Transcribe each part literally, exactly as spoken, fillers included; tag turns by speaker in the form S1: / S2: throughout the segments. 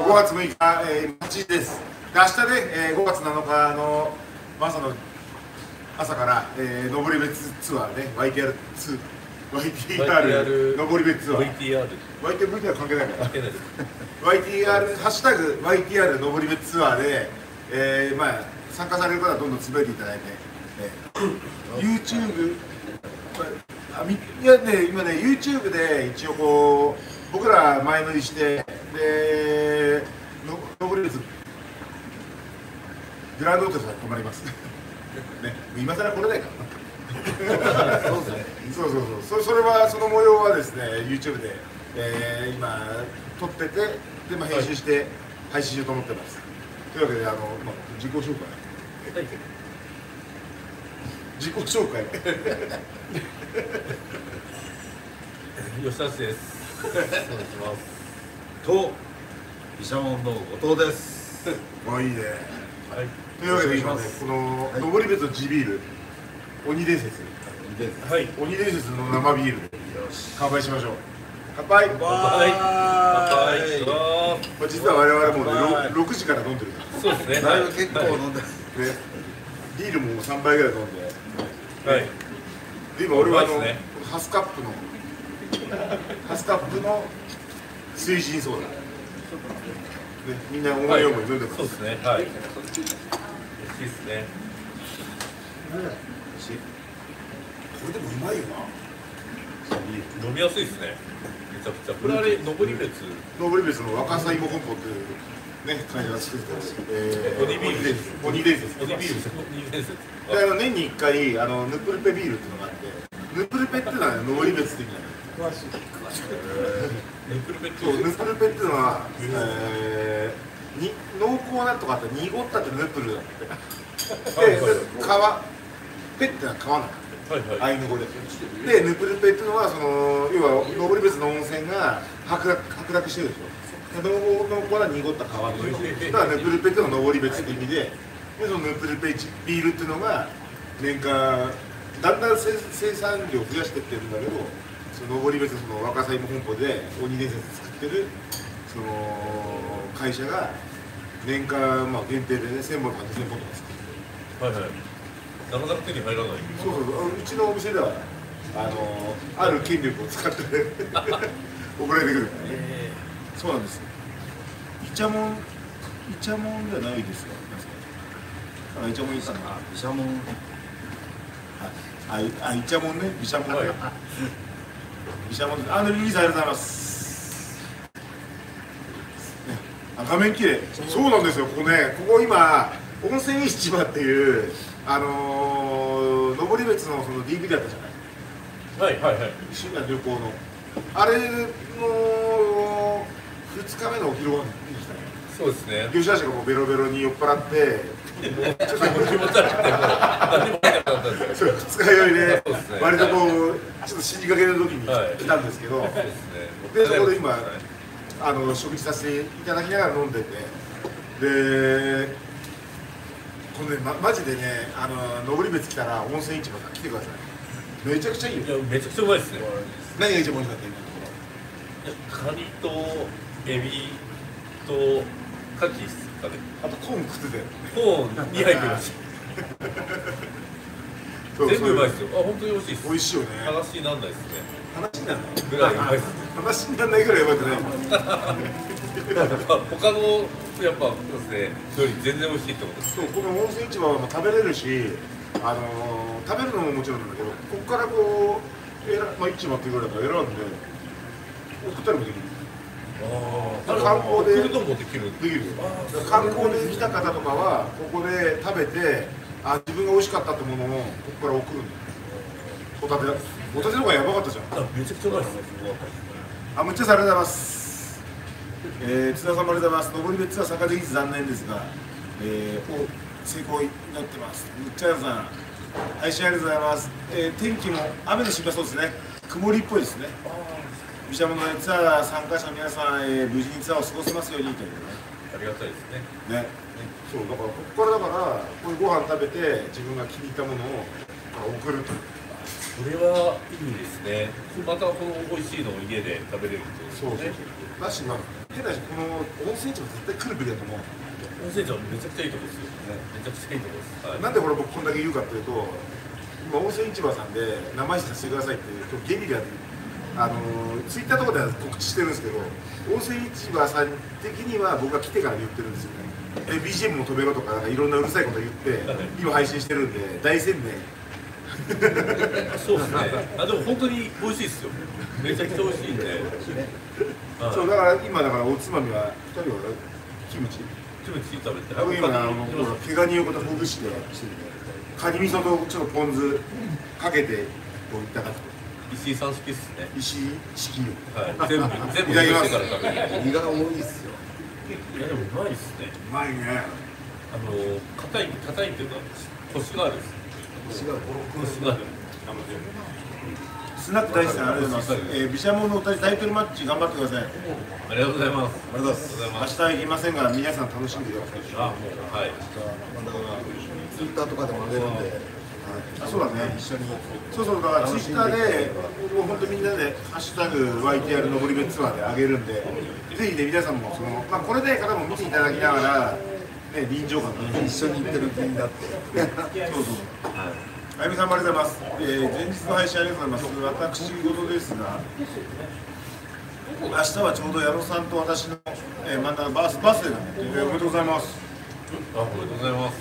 S1: ごがつむいか、えー、はちじです。で明日ね、えー、ごがつなのかの朝の朝から、えー、登別ツアーね、ワイティーアール ワイティーアール 登別ツアー
S2: ワイティーアール
S1: ワイティーアール 関係ないから
S2: 関係ないです
S1: ワイティーアール ハッシュタグ ワイティーアール 登別ツアーで、えー、まあ参加される方はどんどんつぶやいていただいて、えー、YouTube あみいやね今ね YouTube で一応こう僕ら前乗りしてでの登別グランドホテルさん泊まりますね今更来れないからそうですねそうそうそう そ, それはその模様はですね YouTube で、えー、今撮っててで、まあ、編集して配信しようと思ってます、はい、というわけであの、まあ、自己紹介、はい、自己紹介
S2: 吉田ですお願いします
S3: と毘沙門の後藤です
S1: まあいいね、
S2: はい、
S1: というわけで今ねこの登別の地ビール鬼伝説、はい、鬼伝説の生ビールで乾杯しましょう。乾杯。乾杯。乾杯。まあ実は我々もねろくじから飲んでるから。
S2: そうですね。
S3: だいぶ結構飲んでる。ね、
S1: ビールもさんばいぐらい飲んで。はい。で今俺はあのハスカップのハスカップの水神ソーダ。ね、みんな同じように飲んでます。
S2: そうですね。はい。美味しいですね。
S1: これでもうまいよな。
S2: 飲みやすいですね。めちゃくちゃ。これあれ登別。
S1: 登別の若狭芋本舗っていうね会社が作ってます。え
S2: ー、鬼ビールです。
S1: 鬼伝説。
S2: 鬼ビールです。鬼伝説。
S1: であの年にいっかいあのヌプルペビールっていうのがあって、ヌプルペっていうのは登別って意味なんだよ。詳しい。詳しい。
S2: ヌプルペって
S1: そうヌプルペっていうのは、えー、に濃厚なとかあって濁ったってヌプルだって。で皮ペってのは皮なんだ。アイヌ語で。で、ヌプルペっていうのは、その要は登別の温泉が白濁白濁してるでしょ。濃厚な濁った川のだからヌプルペっていうのは登別って意味で、でそのヌプルペビールっていうのが年間だんだん生産量を増やしていってるんだけど、その登別その若狭芋本舗で鬼伝説作ってるその会社が年間まあ限定でねせんぼんとかにせんぼんとか作ってる。はいはい。
S2: なかなか手に入らない。
S1: そうそうそう、うちのお店ではあのある権力を使って送られてくるからね、えー、そうなんですよ。イチャモンイチャモンじゃないですよ。あ、イチャモンいいかな。
S3: 毘沙門
S1: あ、あ、イチャモンね、毘沙門ね毘沙門、あのリリースありがとうございます、ね、あ、画面綺麗。そうなんですよ。ここね、ここ今温泉市場っていうあのー、登別のその ディーブイディー あったじゃない。はいはいはい。深夜旅行のあれのふつかめのお昼ご飯に来たね。
S2: そうですね。
S1: 吉田氏がもうベロベロに酔っ払って、
S2: ちょっと気持ち悪くてもう何も入らなかったんですよ。
S1: ふつか酔いで割とこうちょっと死にかける時に来たんですけど、
S2: そうですね。
S1: でそこで今あの食事させていただきながら飲んでて、で。これね、ま、マジでね、あの登別来たら温泉市場さん来てください。めちゃくちゃいいよ。
S2: いや、めちゃくちゃうまいですね。
S1: 何が一番美味しかった今のところ？
S2: カニとエビとカキですかね。
S1: あとコーン食ってたよ。
S2: コーンにはい食いました。全部うまいですよ。あ、本当に美味しいです。
S1: 美味しいよね。
S2: 話にならないですね。
S1: 話にならない
S2: ぐらいうまいです。
S1: 話にならないぐらいうまくない。
S2: 他のやっぱですねより全然美味しいってことです。
S1: そう、この温泉市場は食べれるし、あのー、食べるのももちろんなんだけど、ここからこう選、まあ市場っていうぐらいだから選んで送ったりもできる。ああ、観光で
S2: 来るともできる。
S1: できる。観光で来た方とかはここで食べて、あ、自分が美味しかったってものをここから送るんだよ。ホタテだ。ホタテの方がやばかったじゃん。
S2: あ、めちゃくちゃうまいです。
S1: あ、むっちゃさありがとうございます。えー、津田さんもありがとうございます。登別は参加できず残念ですが、えー、成功になってます。むっちゃやさん、配信ありがとうございます。えー、天気も雨の心配そうですね。曇りっぽいですね。毘沙門のツアー参加者の皆さん、えー、無事にツアーを過ごせますようにというね。
S2: ありがたいですね。
S1: ね。ね、そうだからここからだからこういうご飯食べて自分が気に入ったものを送ると。
S2: これはいいですね。またこの美味しいのを家で食べれるという、ね。
S1: そうそうそう。だしまあ変だしこの温泉市場絶対来るべきだと思う。
S2: 温泉町めちゃくちゃいいとこですよ、ね、めちゃくちゃいいとこです、はい、
S1: なんでこれ僕こんだけ言うかっていうと、今温泉市場さんで名前させてくださいってゲリラであのツイッターとかでは告知してるんですけど、温泉市場さん的には僕が来てから言ってるんですよね。え ビージーエム も飛べろとか、なんかいろんなうるさいこと言って今配信してるんで大宣伝。
S2: そうですね。あでも本当に美味しいですよ。めちゃくちゃ美味しいんで。
S1: そうだから今だからおつまみはふたりはキムチ。
S2: キムチ食べて。
S1: 僕今あの毛ガニをほぐしてカニ味噌とちょっとポン酢かけてこういただくと。
S2: 石井さん式っすね。
S1: 石井式
S2: はい。全部全部してから食べる。
S3: 身が多いっすよ。
S2: いやでもうまいっすね。
S1: うまいね。
S2: あの硬い硬いっていうかコシがある。コシがある。コシがある。
S1: スナック大好きなありがとうございます。えー、毘沙門のお二人タイトルマッチ頑張ってください。
S2: ありがとうございます。
S3: ありがとうございます。
S1: 明日は行きませんが皆さん楽しんでください。
S2: あもうはい。
S3: ツイッターとかでも上げるんで、
S1: あそうだね。
S3: 一緒に。
S1: そうそうだからツイッターでもう本当みんなでハッシュタグ ワイティーアール 登り目ツアーで上げるんで、ぜひね皆さんもそのまあこれで方も見ていただきながらね臨場感が
S3: 一緒に行ってる気になって。
S1: そうそう。あゆみさんもありがとうございます。えー、前日の配信ありがとうございます。私事ですが、明日はちょうど矢野さんと私の、えー、またバースバースデーなんで、えー、おめでとうございます。
S2: あおめでとうございます。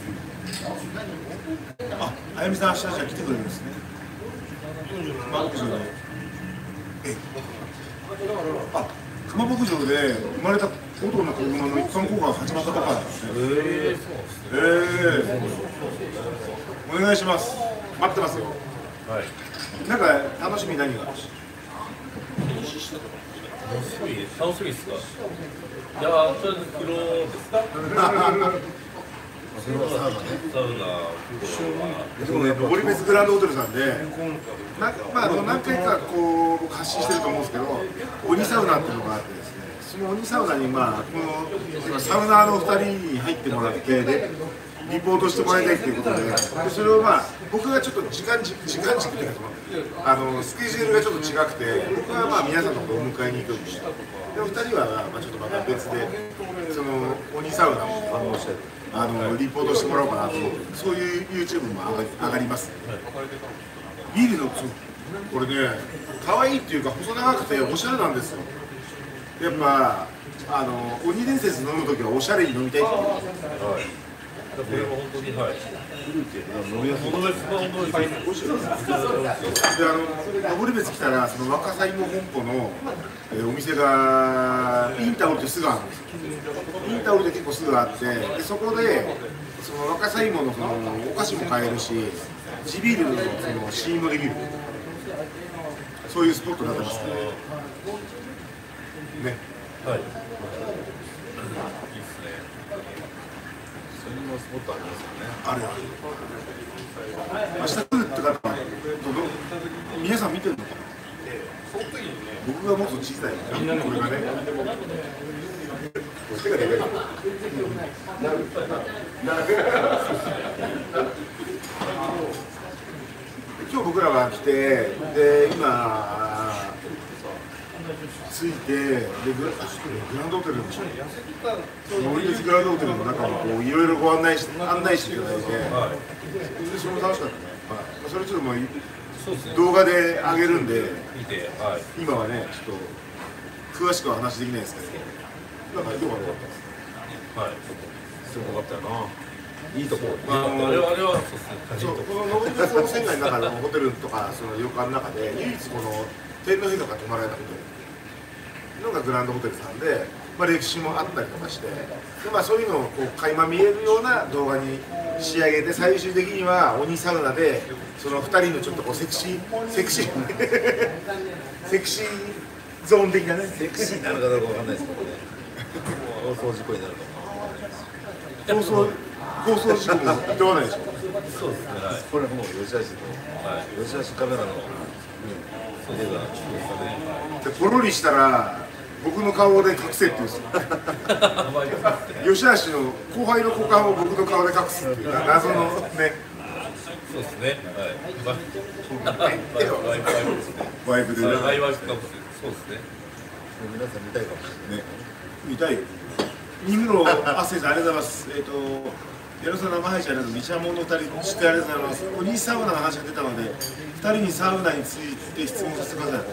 S1: あ、あゆみさん明日じゃあ来てくれるんですね。熊牧場で。え、あ、熊牧場で生まれたご頭の子熊の一般公開が始まったとかなんですね。えー、えー、お願いします。待ってますよ。
S2: はい。
S1: なんか楽しみ何があるし。
S2: 楽しみ楽しみですか。いやーとりあえず風呂ですか。
S3: それはサウナね。
S2: サウナ
S1: でもね、登別グランドホテルさんで、なんかまあ何回かこう発信してると思うんですけど、鬼サウナっていうのがあってですね、その鬼サウナにまあこのサウナーのふたりに入ってもらってでリポートしてもらいたいっていうことで、でそれをまあ僕がちょっと時間軸時間軸というかあのスケジュールがちょっと違くて、僕はまあ皆さんのところをお迎えに行くんで、でふたりはまあちょっとまた別でその鬼サウナをあのリポートしてもらおうかなと思って、そういう ユーチューブ も上がり上がります。ビールのこれね、可愛いっていうか細長くておしゃれなんですよ。やっぱあの鬼伝説飲むときはおしゃれに飲みたいっていう。はい。
S2: これは本当にはい。
S3: 飲みやすい。
S2: この別の本当に美味しいです。
S1: であの登別来たらその若狭芋本舗の、えー、お店がインタオルってすぐあるんですよ。インタオルで結構すぐあって、でそこでその若狭芋のそのお菓子も買えるし、地ビールのその試飲もできる。そういうスポットになってますね。ね。
S2: はい。
S3: そういうスポットありますよね。
S1: あるある。明日来るって方は皆さん見てるのかな。僕がもっと小さい。これがね。手がでかい。今日僕らが来て、で今着いて、でグランドホテルでしょ。森別グランドホテルの中にこういろいろご案内し案内していただいて、はい、でそれも楽しかったね。はい、それちょっともう動画で上げるんで、
S2: 見て、はい、
S1: 今はねちょっと詳しくは話できないですけど、なんか良かったです。
S2: はい、
S3: すごかったよな。いいとこ。
S2: あのあれはあれはそう
S1: そう、この登別温泉街の中のホテルとかその旅館の中で唯一この天皇陛下が泊まられたホテルのがグランドホテルさんで、まあ、歴史もあったりとかして、で、まあ、そういうのをこう垣間見えるような動画に仕上げて、最終的には鬼サウナでそのふたりのちょっとこうセクシーセクシーセクシーゾーン的なね、
S3: セクシーになるかどうかわかんないですけどね。放送事故になるかも。
S1: 放送放送事故もいとわないでしょ。
S2: そうですね。はい、
S3: これもう吉橋の、はい、吉橋カメラの、うん、
S2: そうですね。
S1: でポロリしたら僕の顔で隠せって言うんですよ。吉橋の後輩の股間を僕の顔で隠すっていう謎のね。
S2: そうですね。はい。ワイプですね。
S1: ワイプでね。
S2: ワイプかもしれない。そうですね。
S3: 皆さん見たいかもしれない。
S1: ね、見たいよ。 二室亜生さんありがとうございます。えっと矢野さん生配信ありがとうございます。ミシャモンのふたりしてありがとうございます。ここにサウナの話が出たのでふたりにサウナについて質問させてください。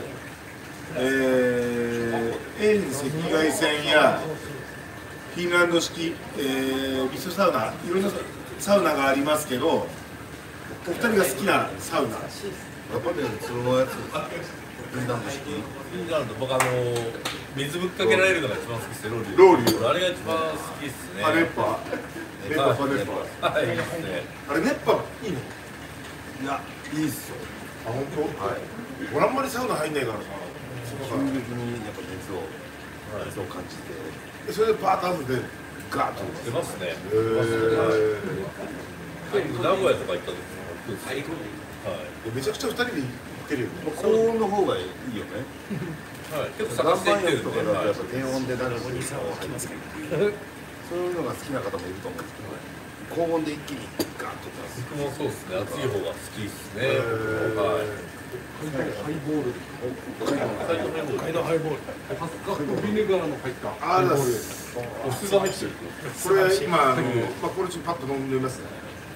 S1: えー、遠赤外線やフィンランド式、えー、ミストサウナ、いろんなサウナがありますけど、お二人が好きなサウナ。
S3: やっぱり普通のやつ、フィンランド式。
S2: フィンランド、僕あの水ぶっかけられるのが一番好きですよ、ロウリュ。
S1: ロウリュ。
S2: あれが一番好きですね。
S1: あ、熱波。熱波、パ熱波。
S2: はい、いいですね。
S1: あれ熱波いいの？
S3: いや、いいっすよ。
S1: あ、本当？はい。俺あんまりサウナ入んないからさ。
S3: 急激にやっぱ熱を、熱を感じて。
S1: それでバーッと汗でガーッと
S2: 出ますね。
S1: へー。
S2: 名古屋とか行った時もはい。
S1: めちゃくちゃ二人で行ってるよね。
S3: 高温の方がいいよね。
S2: はい。結構探していってるんで。
S3: とかだとやっぱ低温でなるのにさ、入りますけど。そういうのが好きな方もいると思うんですけど、高温で一気にガーッと出す。
S2: 僕もそうですね。熱い方が好きですね。はい。
S4: ハイボール。
S2: 北海道ハイボール。
S4: ハスカップビネガーの入った
S1: あー、
S4: ハイボール。
S2: お酢が入ってる。
S1: これ今あのまあこれちょっとパッと飲んでみますね。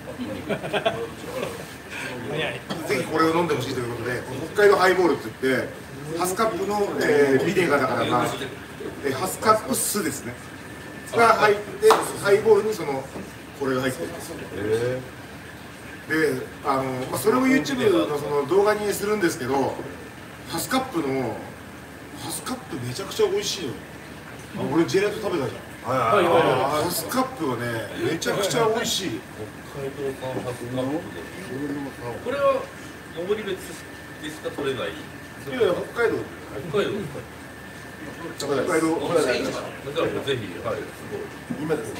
S1: ぜひこれを飲んでほしいということで、北海道ハイボールって言ってハスカップの、えー、ビネガーだからが、えー、ハスカップ酢ですね。が入ってハイボールにそのこれが入ってるんですよ。
S3: え
S1: で、あのまあそれを YouTube のその動画にするんですけど、ハスカップのハスカップめちゃくちゃ美味しいの。あ、俺ジェラート食べたじゃん。
S3: はいはい
S1: ハスカップがねめちゃくちゃ美味しい。
S2: 北海道産ハスカップで。これは登別でしか取れない。
S1: いやいや北海道。
S2: 北海道。
S1: 北海道。
S2: だからぜひ、はい、すごい。
S3: 今ですね。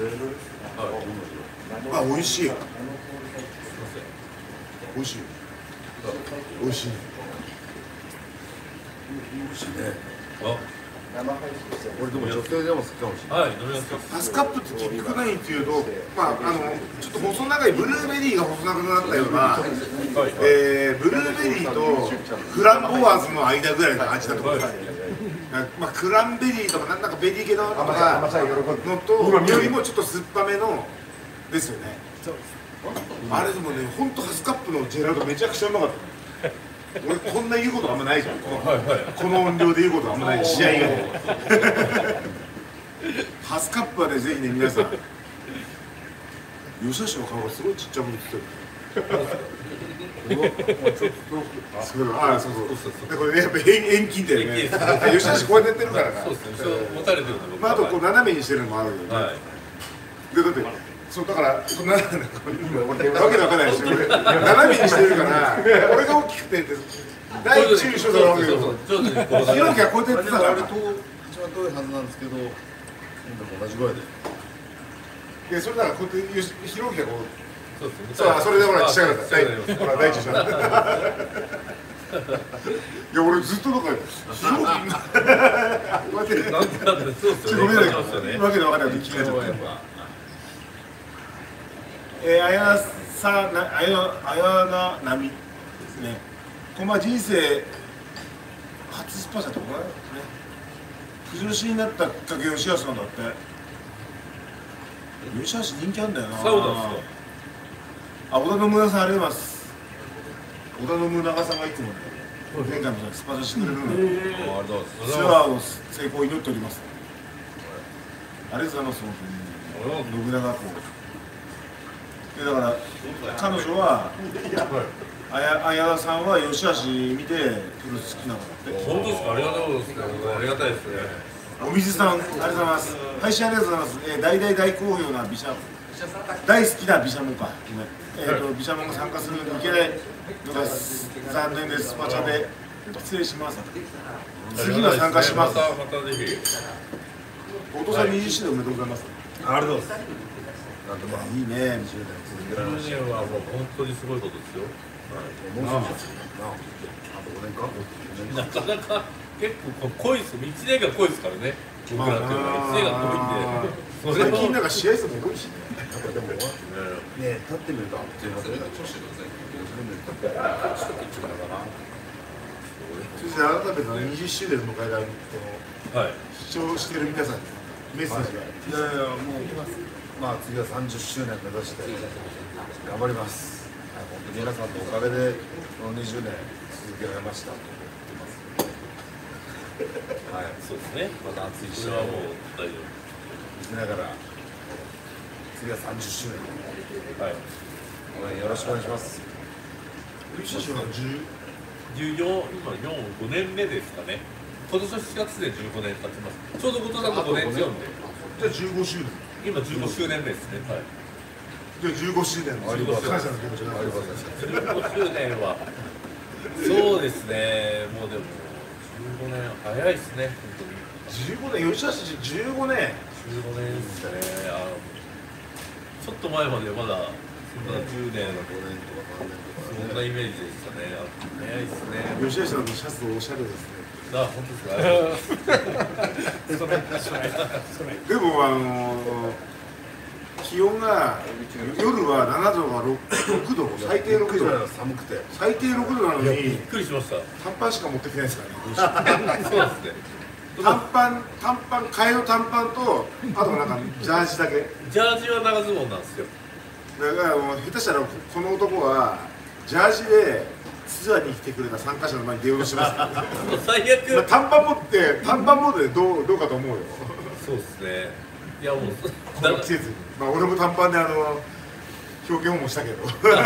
S1: あ、美味しい。美味しい。美味しい。
S3: 美味しいね。
S2: あ、
S3: 俺でも女性でも好きかもしれない。
S2: はい、飲みやすい。
S1: ハスカップって聞くないっていうと、まああのちょっと細長いブルーベリーが細長くなったような、えー、ブルーベリーとフランボワーズの間ぐらいの味だと思います。まあクランベリーとかなんかベリー系のとかのとよりもちょっと酸っぱめのですよね。あれでもね、本当ハスカップのジェラートめちゃくちゃうまかった。俺こんな言うことあんまないじゃん。この音量で言うことあんまない試合以外で。ハスカップはね、ぜひね皆さん。吉田氏の顔がすごいちっちゃく映ってる。ああ、そうそう。でこれねやっぱ遠近だよね。吉田氏こうやってやってるからな。
S2: そうですね。持たれてるんで。
S1: まああとこう斜めにしてるのもあるよね。
S2: はい。
S1: でだってそうだからこんなわけわかんないでしょ。斜めにしてるから俺が大きくて大中小だろうけど。ひろきはこうやってやってたから。
S3: あれと一番遠いはずなんですけど、同じぐらいで。
S1: いやそれだからこうやってひろきがこう。
S2: そうですね。
S1: そうそれでほらちっちゃかった。ほら大中小。いや俺ずっとなんかひろきこうやって
S2: なんでなんでそうですよね。
S1: ごめんなさい。わけでわかんない気になっちゃった。えー、あやさな、あや、あやななみですね。こんばんは、人生初スパシャってことだね。不女子になったきっかけ吉橋なんだって。吉橋人気あんだよな。
S2: サウナですか。
S1: あ、織田信長さんありがとうございます。織田信長さんがいつもね、前回もスパシャしてくれるので、ツアーの成功を祈っております。ありがとうございます、本当に。信長公。でだから彼女はあや綾田さんは吉橋見てプロレス好きなのだって。
S2: 本当ですか。ありがとうございます。ありがたいですね。
S1: お水さんありがとうございます。配信ありがとうございます。えー、大大大好評なビシャ大好きなビシャモンか。えっ、ー、とビシャモンが参加するのにいけないのが残念です。スパチャで失礼します。次は参加します。
S2: またまたぜひ。
S1: お父さんにじゅっしゅうねんおめでとうございます。
S3: ありがとうございます。
S1: なんとまあいいね。
S2: じゅうねんはもう本当にすごいことですよ。
S3: もうすぐなあ。あとごねんか。
S2: なかなか結構濃いです。いちねんが濃いですからね。僕らっていうのはいちねんが濃いんで。
S1: 最近なんか試合数も多いしね。
S3: なんかでもね、立ってみるとあっという間で。
S1: そして改めてにじゅっしゅうねんを迎えられるこの視聴している皆さんにメッセージが。
S3: いやいや、もう、まあ、次はさんじゅっしゅうねん目指して頑張ります。はい、本当に皆さんのおかげで、このにじゅうねん続けられましたと思ってます。はい、
S2: そうですね。
S3: また熱い試合
S2: それはもう
S3: を
S2: 大丈
S3: 見せながら、次はさんじゅっしゅうねん、
S2: 夫。はい。
S3: 応援よろしくお願いします。
S1: 優勝者はじゅう
S2: じゅうよん、今よん、ごねんめですかね。今年のしがつでじゅうごねん経ちます。ちょうど後藤さんとごねん強いんで、
S1: じゃあじゅうごしゅうねん。
S2: 今じゅうごしゅうねんめですね。はい。
S1: じゃあじゅうごしゅうねんの
S3: ありがとうございます
S1: 感謝の気持ちがありがとうございます。
S2: じゅうごしゅうねんは、そうですね。もうでもじゅうごねん早いですね。本当に。
S1: じゅうごねん、吉田氏じゅうごねん。
S2: じゅうごねんですね。あのちょっと前までまだそんなじゅうねん
S3: ごねんとかさんねんとかね。
S2: そんなイメージでしたね。あ早いですね。
S1: 吉田氏のシャツおしゃれですね。
S2: あ、本当ですか。
S1: でもあのー、気温が夜はななどがろくど、最低ろくど、
S3: 寒くて。
S1: 最低ろくどなの
S2: びっ
S1: に
S2: くりしました。
S1: 短パンしか持ってきてないですからね。
S2: そうですね。
S1: 短パン、短パン、替えの短パンと、あとなんかジャージだけ。
S2: ジャージは長ズボンなんですよ。
S1: だからもう下手したらこの男はジャージでツアーに来てくれた参加者の前に出ようとしてますからね。
S2: 最
S1: まあ
S2: 悪。
S1: 短パン持って短パンモードでどうどうかと思うよ。
S2: そうですね。いやもう
S1: この季節に。まあ俺も短パンであの表現もしたけど。
S2: 本当そう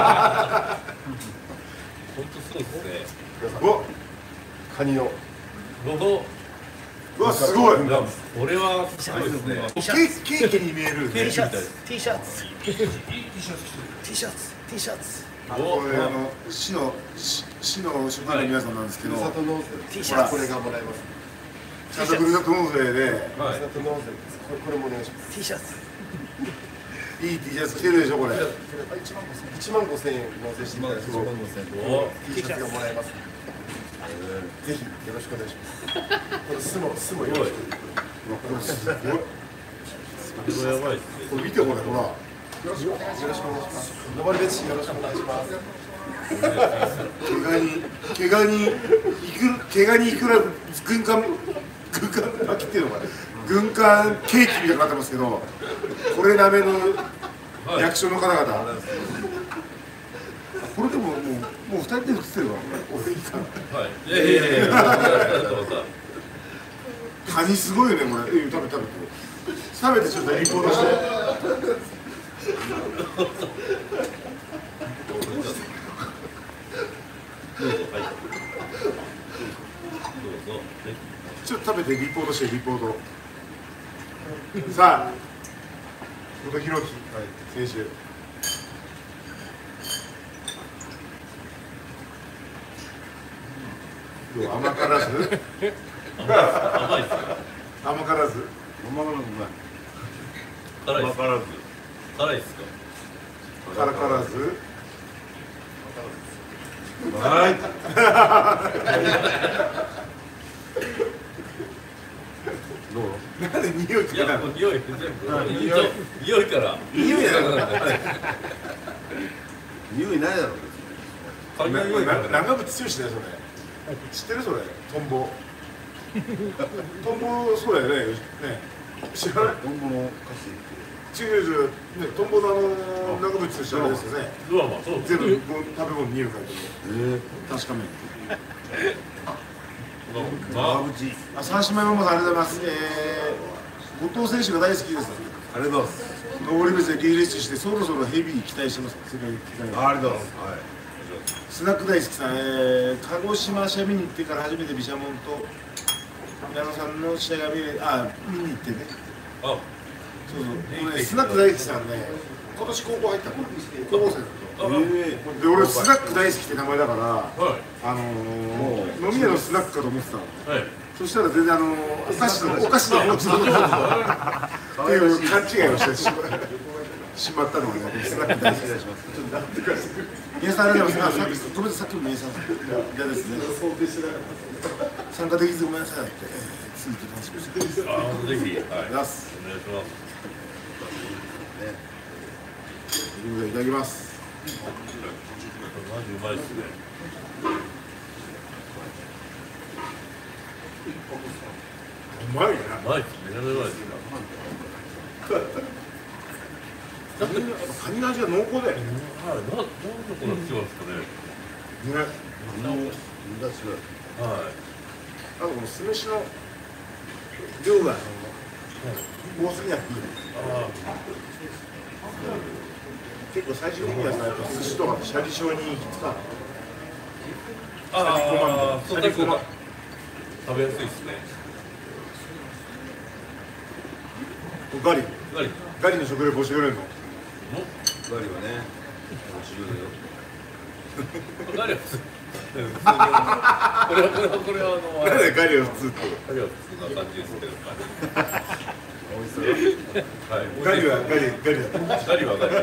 S2: ですね。
S1: お、
S3: カニの。
S2: 僕
S1: うわすごい。
S2: いや俺はすごいですね。
S1: ケーキケーキに見える。
S2: ケーキみたいです。
S5: T シャツ T シャツ T シャツ T シャツ
S1: あこれあの市の市市の職員の皆さんなんですけど、
S3: ふるさと納税。
S5: T シャツ
S3: これがもらえます。
S1: ちゃんとふるさと納税で
S2: はい。
S3: ふるさと納税です。これこれもお願いします。
S5: T シャツ
S1: いい T シャツ着てるでしょこれ。
S3: 一万五千円納税していただいて、一万五千円。
S2: お
S3: T シャツがもらえます。ぜひよろしくお願いします。これスモスモ
S2: すごい。
S3: よろしく。
S1: これすごい。
S2: これやばいですね。
S1: これ見てこれほら。
S3: よろしくお願いします。登別市よろしくお願いします。
S1: 毛ガニ毛ガニいく毛ガニいくら軍艦軍艦巻きっていうのかな、軍艦ケーキみたいになってますけど、これなめの役所の方々、これでももうもう二人で写ってるわ。俺いいかな。
S2: はい。いやいやいやいや。
S1: カニすごいよねこれ。え食べ食べて食べてちょっとリポートして。
S2: どうぞはい。どうぞ。
S1: ちょっと食べてリポートしてリポート。さあ、後藤弘樹選手。どう甘からず？
S2: 甘い甘いですか。
S1: 甘からず？
S3: まままま
S2: 辛いです。辛いず。辛いですか。
S1: 辛からず？
S3: はい。どう？
S1: なんで匂いつ
S2: いや
S1: けたの？
S2: もう匂い全部。
S3: 匂い
S2: 匂いから。
S1: 匂いだよ。
S3: 匂いないだろう。
S2: カニの匂いから。
S1: 長渕剛だよそれ。知ってるそれ？トンボ。トンボそうだよね。ね。知らない？
S3: トンボの歌詞。
S1: 違う違うね、トンボのあの長渕剛あれですよね。
S2: ドラマそう。
S1: 全部食べ物に匂い嗅いで
S3: ええ。
S1: 確かめ。
S3: 長渕。
S1: あ、三姉妹ママさんありがとうございます。えー、後藤選手が大好きです。
S3: ありがとうございます。
S1: 登別でリレーしてそろそろヘビー期待してます。世界世界
S3: ありがとうございます。はい。
S1: スナック大好きさん、えー、鹿児島試合見に行ってから初めて毘沙門と矢野さんの試合が見れ、あ、見に行ってね。
S2: あ、
S1: そうそう、俺ね、スナック大好きさんね、今年高校入ったの、高校生だ
S2: あ、
S3: え
S1: と。で、俺スナック大好きって名前だから、
S2: は
S1: あのー、飲み屋のスナックかと思ってたの。
S2: い。はい。
S1: そしたら全然あのー、お菓子のお菓子のおつまみっていう勘違いをしてしましまったのがね、スナック大好きだします。ちょっとなんとかしてくれ。皆さんありがとうございます。あ、さっきごめんなさい、さっきの皆さん嫌ですね。参加できずごめんなさいって、えー、続いて楽しみにして
S2: あ、ぜひ、はい。お願いし
S1: ます。
S2: ます。
S1: ということでいただきます。
S2: マジうまいですね。
S1: まいね。
S2: うまいです。めちゃめちゃうまいです。
S1: だってカニの味が濃厚だよね。
S2: はい。な、なんでこんな違うんですかね。
S1: ね。
S3: みんな違う。
S2: はい。
S1: あとこの酢飯の量が多すぎなくていい。
S2: あ
S1: 結構最終的にはさ、やっぱ寿司とかシャリショウに行き着かない。
S2: あ。ああ。
S1: シャリコマ。
S2: 食べやすいですね。
S1: ガリ。
S2: ガリ。
S1: ガリの食レポしてくれるの？
S3: ガリはね、重要だよ。
S2: ガリは普通。これはこれはこれはあの。
S1: なんでガリは普通って。
S2: ガリは普通な感じですけど。
S3: 美味しそう。
S2: はい。
S1: ガリはガリガリだ。
S2: ガリはガリ。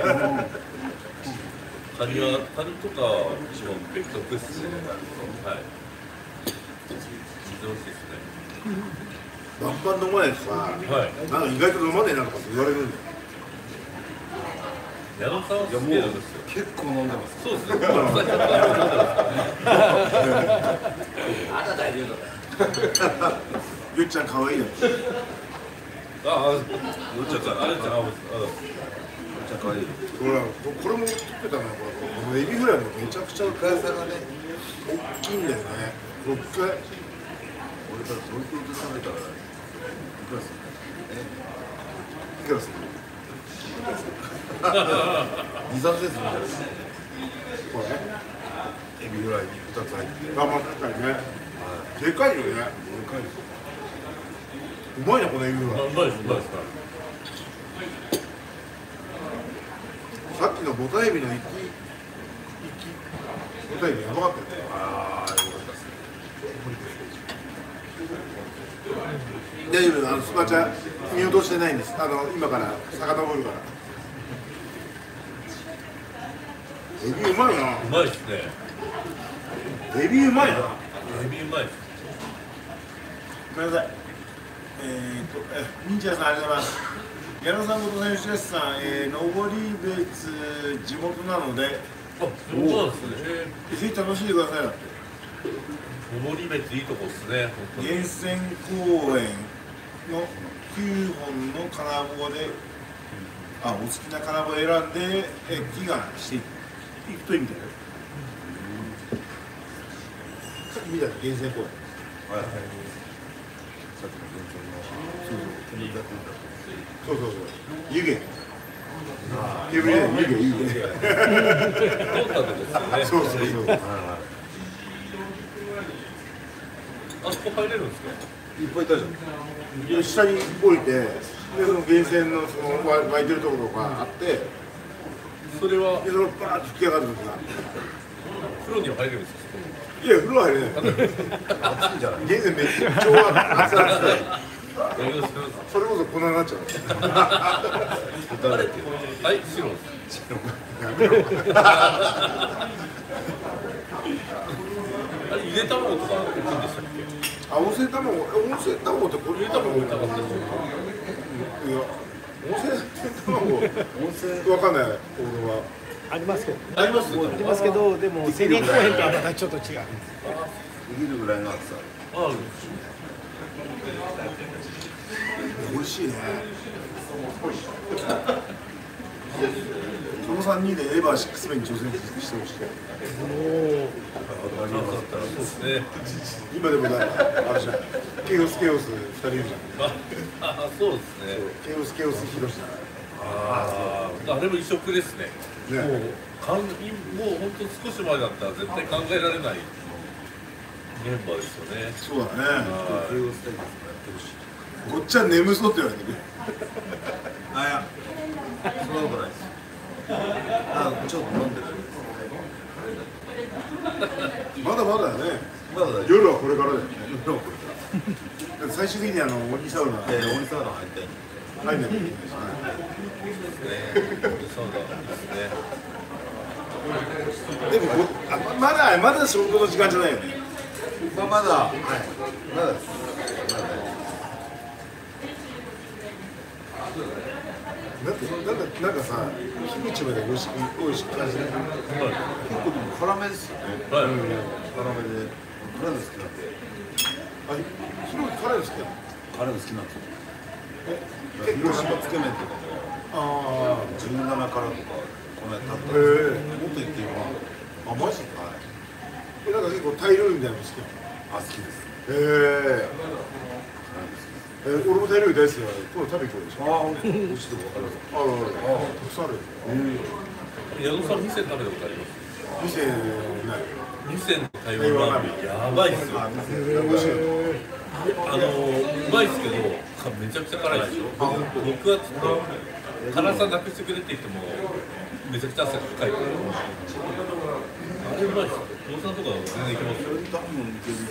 S2: カニはカニとかも別格ですね。はい。美味しいですね。
S1: バンバン飲まないとさ、
S2: はい。
S1: なんか意外と飲まねえなとかって言われるんだよ。
S2: 矢野さんは好きなんですよ。
S3: 結構飲んでます。
S2: そうですね。さっきから飲んで
S5: あなたいるのだよ。
S1: ゆっちゃん可愛いよ。
S2: ああ、どっちか、あれちゃん、あ、あ、
S3: めっちゃ可愛い。
S1: ほら、これも撮ってたな、これ。このエビフライもめちゃくちゃ
S3: 深さがね、
S1: 大きいんだよね。ろっかい。
S3: 俺から東京で食べたらいくらするね。
S1: いくらする？
S3: 二三千円するんだよ。
S1: これ。
S3: エビフライ二つ入ってて。
S1: あ、まあ確かにね。でかいよね。
S3: でかいですよ。
S1: うまいな、このエビフライ。
S2: うまいです、うまいです。
S1: さっきのボタンエビの息、息、ボタンエビやばかったよね。
S3: ああ、よかったですね。
S1: 大丈夫、あのスパチャ見落としてないんです。あの今から遡るから。エビうまいな。
S2: うまいですね。
S1: エビうまいな。
S2: エビうまいです。
S1: ごめんなさい。えー、っと、え、忍者さんありがとうございます。矢野さん、後藤さん、吉田さん、えー、登別地元なので、
S2: あ、そうなんですね。
S1: ぜひ楽しんでくださいだって。
S2: 登別いいとこですね。
S1: 源泉公園のきゅうほんの金棒で、あ、お好きな金棒を選んで、え祈願していくといいみたいな。さっき見たの源泉公園。
S3: はいはい。さっきの源泉の。
S1: そうそうそう。湯気。湯気、湯気、湯気。
S2: 通ったとこですよね。
S1: そうそうそう。
S2: あそこ入れるんですか。
S3: いっぱいいたじゃん。
S1: 下に降りて、でその源泉のその湧いてるところがあって、
S2: それは
S1: でそのバーッと吹き上がる時が、
S2: 風呂には入れるんですか。
S1: いや風呂入れない。
S3: 暑いじゃない。
S1: 源泉めっちゃ超熱々で。それこそ粉になっちゃう。
S2: はい、白です。
S1: やめろ。
S2: あれ、ゆで卵とか行くんでしたっけ。
S1: あ、温泉卵、温泉卵ってこれ
S2: ゆで卵なかったですよ。
S1: いや、温泉卵、温泉わかんない。俺は。
S5: ありますけど。
S2: あります。
S5: ありますけど、でも千年公園とはまたちょっと違う。
S3: できるぐらいの暑さ。
S2: あ、
S1: 美味しいね。この三人でエヴァシックスメンに挑戦してほしい。
S2: ありますったら、そうですね。
S1: 今でもだ、あれじゃん。ケイオスケイオス二人いるじゃん。
S2: あ、あ、そうですね。
S1: ケイオスケイオスヒロシだ。
S2: ああ、あれも異色ですね。
S1: ね。
S2: もう、かん、もう本当少し前だったら絶対考えられないメンバーですよね。
S1: そうだね。
S3: 慶応スタイルもやってるし。
S1: ごっちゃん眠そうって言われてる。
S3: あ、いや、そんなことないです。あ、ちょっと飲んでる。
S1: まだまだだね。
S3: まだ大丈夫。
S1: 夜はこれからだよね。
S3: 夜はこれから。
S1: だって最終的にあの鬼サウナ
S3: えー、大西サウナ入りたい。
S1: 入んなきゃいけないしね。
S2: そうだですね。
S1: でもごあまだまだ仕事の時間じゃないよね。
S3: まあ、まだ、はい。まだです。まだです。
S1: なんかなんかなんかさ、日口まで美味しく美味しく感じる。
S3: 結構でも辛めですよね。
S2: はい。
S3: 辛めで、辛いの好きなんで。
S1: あ、ヒロ辛いの好きなの？
S3: 辛いの好きなんですよ。広島つけ麺とかも
S1: あ
S3: じゅうななからとかこの間
S1: あ、
S3: 食
S1: へえ。
S3: べてもっと言っていいかな。
S1: あ、マジで。
S3: はい。
S1: え、なんか結構タイ料理みたいなの好きなの。
S3: あ、好きです。
S1: へえ。え、俺もタイ料理大好きだから、今度食べに行こうでしょ。
S3: ああ、美味しいとこわかります。
S1: ああ、たくさんあるよ。
S2: 矢野さん、店食べたことあります？
S1: 店ない。
S2: 店の台湾ラーメン、やばいっすよ。
S1: あ、店美味しい。
S2: あのうまいっすけど、かめちゃくちゃ辛いですよ。僕はちょっと辛さなくしてくれって言ってもめちゃくちゃ汗がかいから。あれうまいっすよ。お父さんとか全然いけますよ。
S3: 多分いける。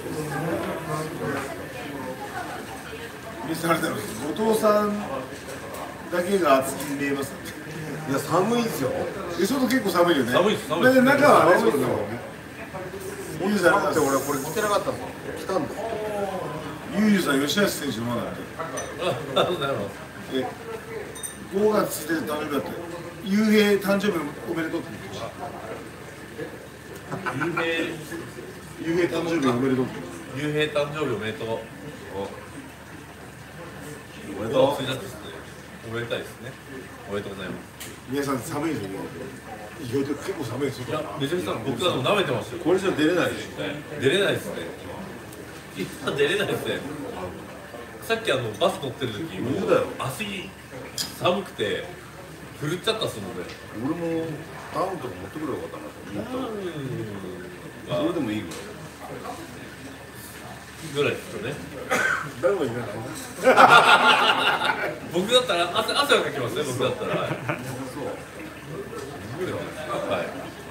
S1: 店あれだろ。後藤さんだけが厚着に見えます。
S3: いや、寒いですよ。
S1: え、外結構寒いよね。
S2: 寒いっす寒いっす
S1: で中はね、
S3: 寒いっすよ。
S1: ゆうじさん
S3: 寒くて俺これ着てなかったもん。着たんです。
S1: ゆうじさん、吉橋選手のものだって。
S2: あ、なるほど。
S1: え、ごがつついたち誕生日だって。ゆうへい誕生日おめでとうって言ってた。
S2: ゆうへい、
S1: ゆうへい誕生日おめでとうって。
S2: ゆうへい誕生日おめでとう。
S3: おめでとう。
S2: ついたちですね。おめでたいですね。おめでとうございます。
S1: 皆さん寒いですよね。意外と結構寒いですよ。
S2: いや、めちゃくちゃ僕あの舐めてますよ。
S3: これじゃ出れないでし
S2: 出れないですね。今出れないですね。さっきあのバス乗ってる時も
S3: 無理だよ
S2: 足寒くて振るっちゃったっすもんね。
S3: ょ。俺もダウンとか持ってくればよかったなと思った。それでもいいぐらい。
S2: ぐらいですよね。
S1: 誰もいない。
S2: 僕だったら汗汗はかきますね。僕だったら。はい。はい。